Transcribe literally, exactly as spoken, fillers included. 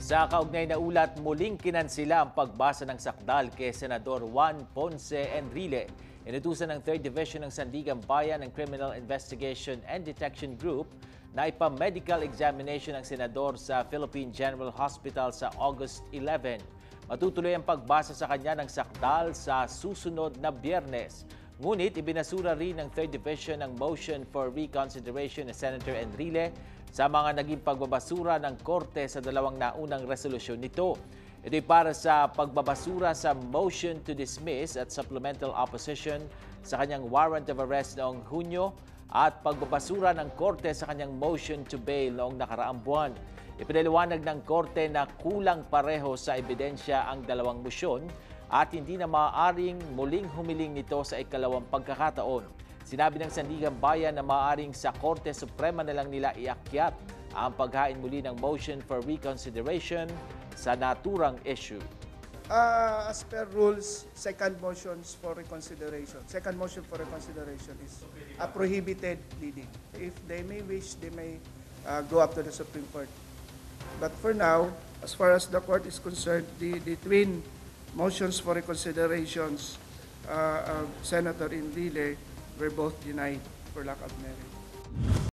Sa kaugnay na ulat, muling kinansila ang pagbasa ng sakdal kay Senador Juan Ponce Enrile. Inutusan ng third Division ng Sandigan Bayan ng Criminal Investigation and Detection Group na ipa-medical examination ng senador sa Philippine General Hospital sa August eleven. Matutuloy ang pagbasa sa kanya ng sakdal sa susunod na Biyernes. Ngunit ibinasura rin ng third Division ang motion for reconsideration ni Senator Enrile sa mga naging pagbabasura ng Korte sa dalawang naunang resolusyon nito. Ito'y para sa pagbabasura sa motion to dismiss at supplemental opposition sa kanyang warrant of arrest noong Hunyo at pagbabasura ng Korte sa kanyang motion to bail noong nakaraang buwan. Ipinaliwanag ng Korte na kulang pareho sa ebidensya ang dalawang motion at hindi na maaaring muling humiling nito sa ikalawang pagkakataon. Sinabi ng Sandigan Bayan na maaaring sa Korte Suprema na lang nila iakyat ang paghain muli ng motion for reconsideration sa naturang issue. Uh, as per rules, second motions for reconsideration. Second motion for reconsideration is a prohibited pleading. If they may wish, they may uh, go up to the Supreme Court. But for now, as far as the court is concerned, the, the twin motions for reconsiderations uh, of Senator Enrile were both denied for lack of merit.